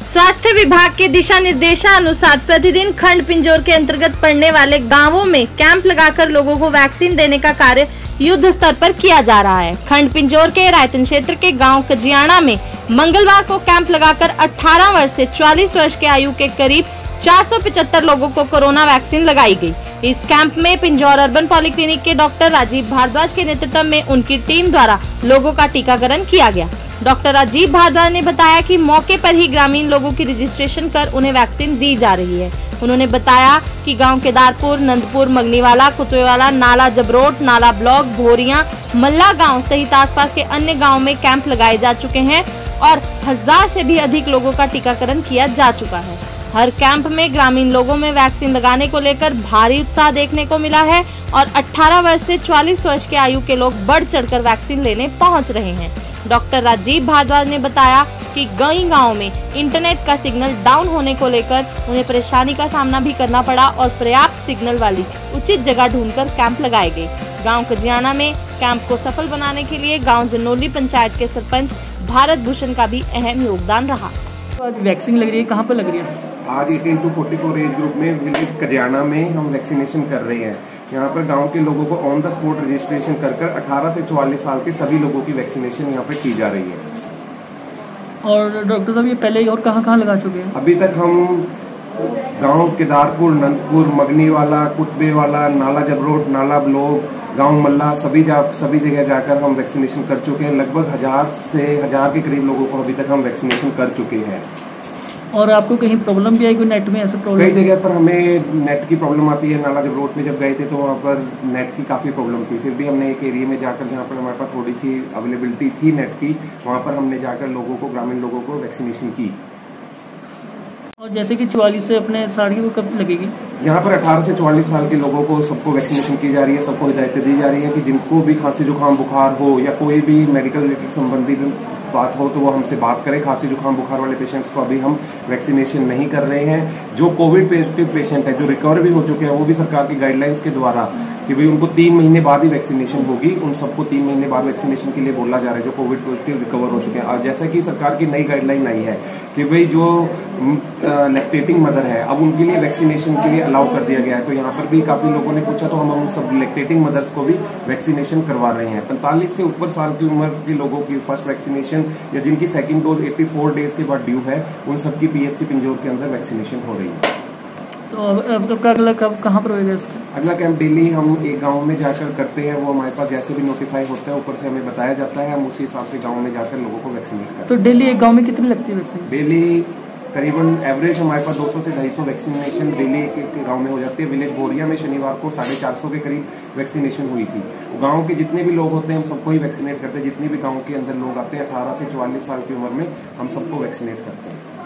स्वास्थ्य विभाग के दिशा निर्देशानुसार प्रतिदिन खंड पिंजौर के अंतर्गत पड़ने वाले गांवों में कैंप लगाकर लोगों को वैक्सीन देने का कार्य युद्ध स्तर पर किया जा रहा है। खंड पिंजौर के रायतन क्षेत्र के गांव कजियाना में मंगलवार को कैंप लगाकर 18 वर्ष से 44 वर्ष के आयु के करीब 475 लोगों को कोरोना वैक्सीन लगाई गई। इस कैंप में पिंजौर अर्बन पॉलिक्लिनिक के डॉक्टर राजीव भारद्वाज के नेतृत्व में उनकी टीम द्वारा लोगों का टीकाकरण किया गया। डॉक्टर राजीव भारद्वाज ने बताया कि मौके पर ही ग्रामीण लोगों की रजिस्ट्रेशन कर उन्हें वैक्सीन दी जा रही है। उन्होंने बताया कि गांव केदारपुर, नंदपुर, मगनीवाला, कुतवेवाला, नाला जबरोट, नाला ब्लॉक, भोरिया, मल्ला गांव सहित आसपास के अन्य गाँव में कैंप लगाए जा चुके हैं और 1000 से भी अधिक लोगों का टीकाकरण किया जा चुका है। हर कैंप में ग्रामीण लोगों में वैक्सीन लगाने को लेकर भारी उत्साह देखने को मिला है और 18 वर्ष से 44 वर्ष के आयु के लोग बढ़ चढ़कर वैक्सीन लेने पहुंच रहे हैं। डॉक्टर राजीव भारद्वाज ने बताया कि कई गांवों में इंटरनेट का सिग्नल डाउन होने को लेकर उन्हें परेशानी का सामना भी करना पड़ा और पर्याप्त सिग्नल वाली उचित जगह ढूंढकर कैंप लगाए गए। गांव कजियाना में कैंप को सफल बनाने के लिए गांव जनोली पंचायत के सरपंच भारत भूषण का भी अहम योगदान रहा। वैक्सीन लग रही है, कहाँ पर लग रही है? आज 18 to 44 एज ग्रुप में विलेज कजियाना में हम वैक्सीनेशन कर रहे हैं। यहाँ पर गांव के लोगों को ऑन द स्पॉट रजिस्ट्रेशन कर 18 से 44 साल के सभी लोगों की वैक्सीनेशन यहाँ पे की जा रही है। और डॉक्टर साहब ये पहले और कहाँ लगा चुके हैं? अभी तक हम गांव केदारपुर, नंदपुर, मगनीवाला, कुतवेवाला, नाला जबरोट, नाला ब्लॉक, गांव मल्ला सभी जगह जाकर हम वैक्सीनेशन कर चुके हैं। लगभग 1000 से 1000 के करीब लोगों को अभी तक हम वैक्सीनेशन कर चुके हैं। और आपको कहीं प्रॉब्लम भी आई कोई नेट में? ऐसा प्रॉब्लम कई जगह पर हमें नेट की प्रॉब्लम आती है। नाला जबरोट में जब गए थे तो वहाँ पर नेट की काफ़ी प्रॉब्लम थी। फिर भी हमने एक एरिया में जाकर जहाँ पर हमारे पास थोड़ी सी अवेलेबिलिटी थी नेट की, वहाँ पर हमने जाकर लोगों को, ग्रामीण लोगों को वैक्सीनेशन की। और जैसे कि 44 से अपने 60 की वो कब लगेगी? यहाँ पर 18 से 44 साल के लोगों को सबको वैक्सीनेशन की जा रही है। सबको हिदायतें दी जा रही है कि जिनको भी खांसी जुकाम बुखार हो या कोई भी मेडिकल रिलेटेड संबंधित बात हो तो वो हमसे बात करें। खांसी जुकाम बुखार वाले पेशेंट्स को अभी हम वैक्सीनेशन नहीं कर रहे हैं। जो कोविड पॉजिटिव पेशेंट है, जो रिकवर भी हो चुके हैं, वो भी सरकार की गाइडलाइंस के द्वारा कि भाई उनको 3 महीने बाद ही वैक्सीनेशन होगी, उन सबको 3 महीने बाद वैक्सीनेशन के लिए बोला जा रहा है जो कोविड पॉजिटिव रिकवर हो चुके हैं। और जैसा कि सरकार की नई गाइडलाइन आई है कि भाई जो लैक्टेटिंग मदर है अब उनके लिए वैक्सीनेशन के लिए अलाउ कर दिया गया है। तो यहाँ पर भी काफी लोगों ने पूछा तो हम उन सब लैक्टेटिंग मदर्स को भी वैक्सीनेशन करवा रहे हैं। 45 से ऊपर साल की उम्र के लोगों की फर्स्ट वैक्सीनेशन या जिनकी सेकंड डोज 84 डेज के बाद ड्यू है, उन सबकी PHC पिंजौर के अंदर वैक्सीनेशन हो रही है। तो अब अगला कहाँ पर होगा इसका? अगला कैंप डेली हम एक गांव में जाकर करते हैं। वो हमारे पास जैसे भी नोटिफाई होता है ऊपर से हमें बताया जाता है, हम उसी हिसाब से गांव में जाकर लोगों को वैक्सीनेट करते हैं। तो डेली एक गांव में कितनी लगती है वैक्सीन? डेली करीबन एवरेज हमारे पास 200 से 250 वैक्सीनेशन डेली एक गांव में हो जाती है। विलेज बोरिया में शनिवार को 450 के करीब वैक्सीनेशन हुई थी। गांव के जितने भी लोग होते हैं हम सबको ही वैक्सीनेट करते हैं। जितने भी गांव के अंदर लोग आते हैं 18 से 44 साल की उम्र में हम सबको वैक्सीनेट करते हैं।